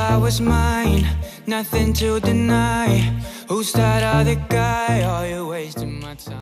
I was mine, nothing to deny. Who's that other guy? Are you wasting my time?